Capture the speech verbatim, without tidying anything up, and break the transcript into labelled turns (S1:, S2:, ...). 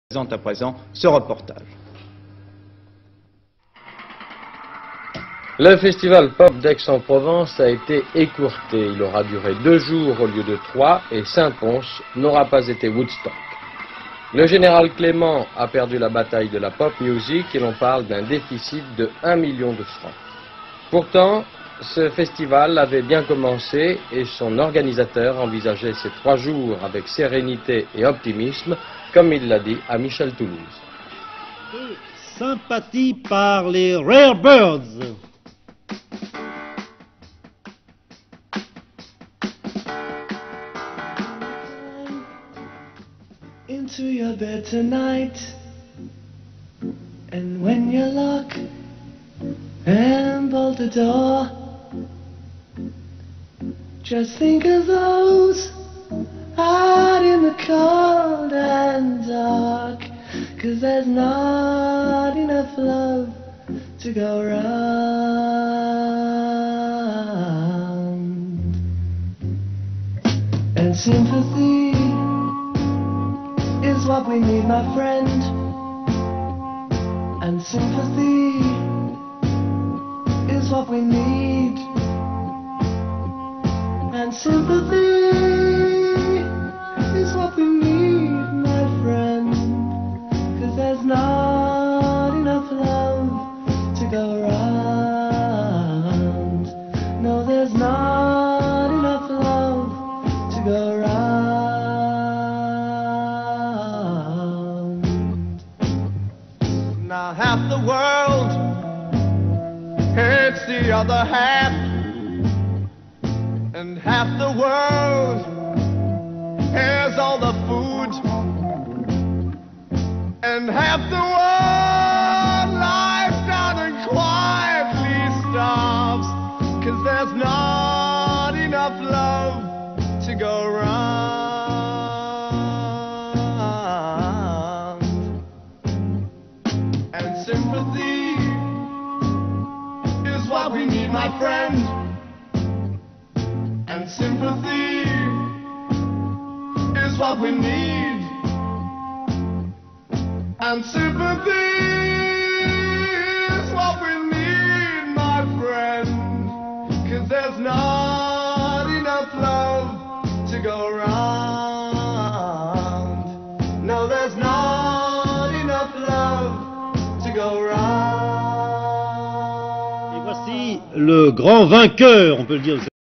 S1: présente à présent ce reportage.
S2: Le festival pop d'Aix-en-Provence a été écourté. Il aura duré deux jours au lieu de trois et Saint-Pons n'aura pas été Woodstock. Le général Clément a perdu la bataille de la pop music et l'on parle d'un déficit de un million de francs. Pourtant, ce festival avait bien commencé et son organisateur envisageait ces trois jours avec sérénité et optimisme, comme il l'a dit à Michel Toulouse.
S3: Sympathie par les Rare Birds.
S4: Into your bed tonight, and when you lock and bolt the door, just think of those out in the cold and dark, 'cause there's not enough love to go round. And sympathy is what we need, my friend. And sympathy is what we need. And sympathy is what we need, my friend. 'Cause there's not enough love to go round. No, there's not enough love to go round. Now half the world hates the other half, and half the world has all the food, and half the world lies down and quietly starves, 'cause there's not enough love to go round. And sympathy is what we need, my friend. And sympathy is what we need. And sympathy is what we need, my friend. 'Cause there's not enough love to go round. No, there's not enough love to go round.
S3: Et voici le grand vainqueur, on peut le dire.